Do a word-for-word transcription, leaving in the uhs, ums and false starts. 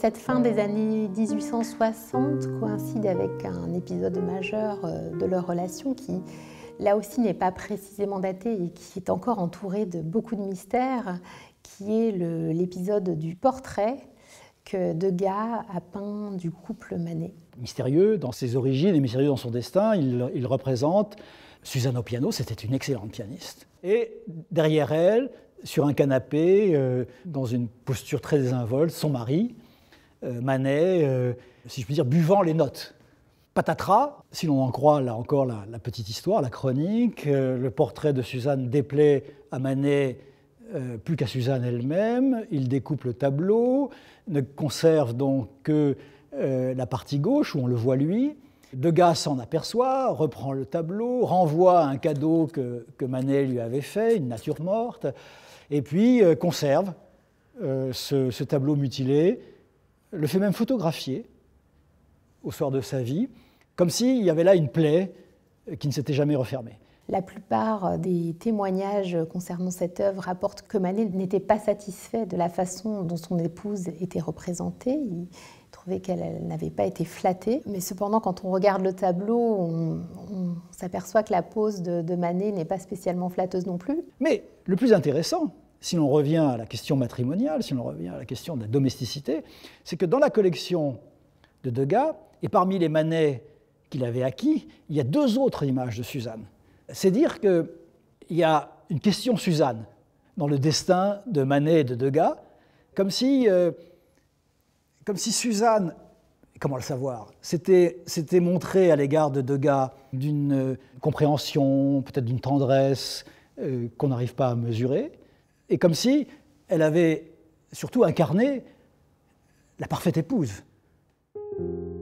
Cette fin des années mille huit cent soixante coïncide avec un épisode majeur de leur relation qui, là aussi, n'est pas précisément daté et qui est encore entouré de beaucoup de mystères, qui est l'épisode du portrait que Degas a peint du couple Manet. Mystérieux dans ses origines et mystérieux dans son destin, il, il représente Suzanne au piano, c'était une excellente pianiste. Et derrière elle, sur un canapé, euh, dans une posture très désinvolte, son mari, euh, Manet, euh, si je puis dire, buvant les notes. Patatras, si l'on en croit là encore la, la petite histoire, la chronique, euh, le portrait de Suzanne déplaît à Manet euh, plus qu'à Suzanne elle-même, il découpe le tableau, ne conserve donc que euh, la partie gauche où on le voit lui. Degas s'en aperçoit, reprend le tableau, renvoie un cadeau que, que Manet lui avait fait, une nature morte, et puis euh, conserve euh, ce, ce tableau mutilé, le fait même photographier au soir de sa vie, comme s'il y avait là une plaie qui ne s'était jamais refermée. La plupart des témoignages concernant cette œuvre rapportent que Manet n'était pas satisfait de la façon dont son épouse était représentée. Il trouvait qu'elle n'avait pas été flattée. Mais cependant, quand on regarde le tableau, on, on s'aperçoit que la pose de, de Manet n'est pas spécialement flatteuse non plus. Mais le plus intéressant, si l'on revient à la question matrimoniale, si l'on revient à la question de la domesticité, c'est que dans la collection de Degas, et parmi les Manet qu'il avait acquis, il y a deux autres images de Suzanne. C'est dire qu'il y a une question Suzanne dans le destin de Manet et de Degas, comme si, euh, comme si Suzanne, comment le savoir, s'était montrée à l'égard de Degas d'une euh, compréhension, peut-être d'une tendresse euh, qu'on n'arrive pas à mesurer, et comme si elle avait surtout incarné la parfaite épouse.